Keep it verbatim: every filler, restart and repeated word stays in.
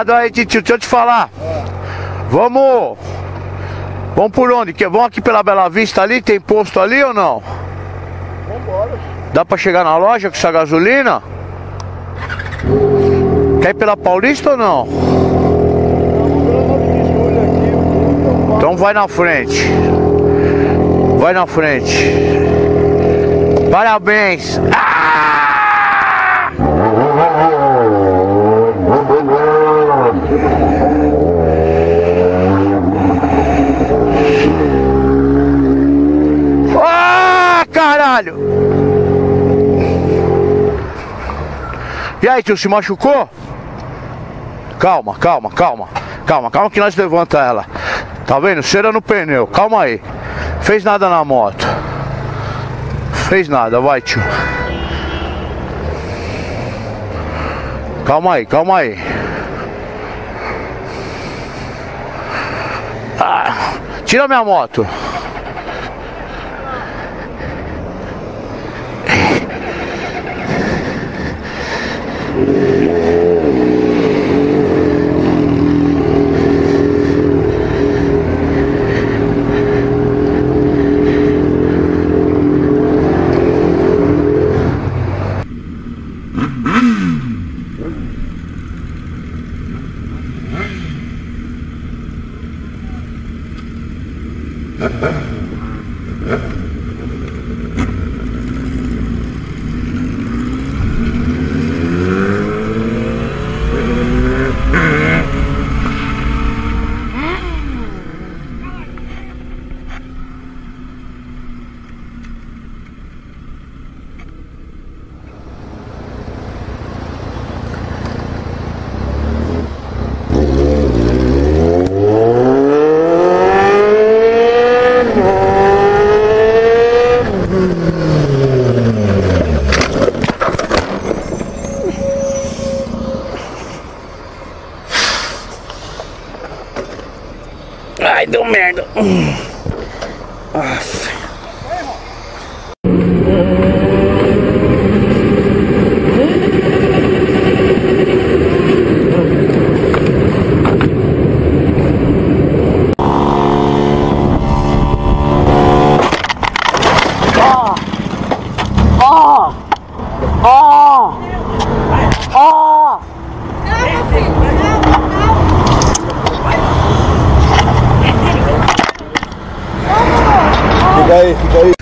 Cuidado aí, tio, deixa eu te falar. Vamos. Vamos por onde? Vamos aqui pela Bela Vista ali? Tem posto ali ou não? Vambora. Dá pra chegar na loja com essa gasolina? Quer ir pela Paulista ou não? Então vai na frente. Vai na frente. Parabéns. Ah! Ah, caralho! E aí, tio, se machucou? Calma, calma, calma. Calma, calma que nós levanta ela. Tá vendo? Cera no pneu. Calma aí. Fez nada na moto. Fez nada, vai, tio. Calma aí, calma aí. Ah, tira minha moto. Ai, deu merda. Nossa. Ó! Ó! Ó! Fica aí, fica aí.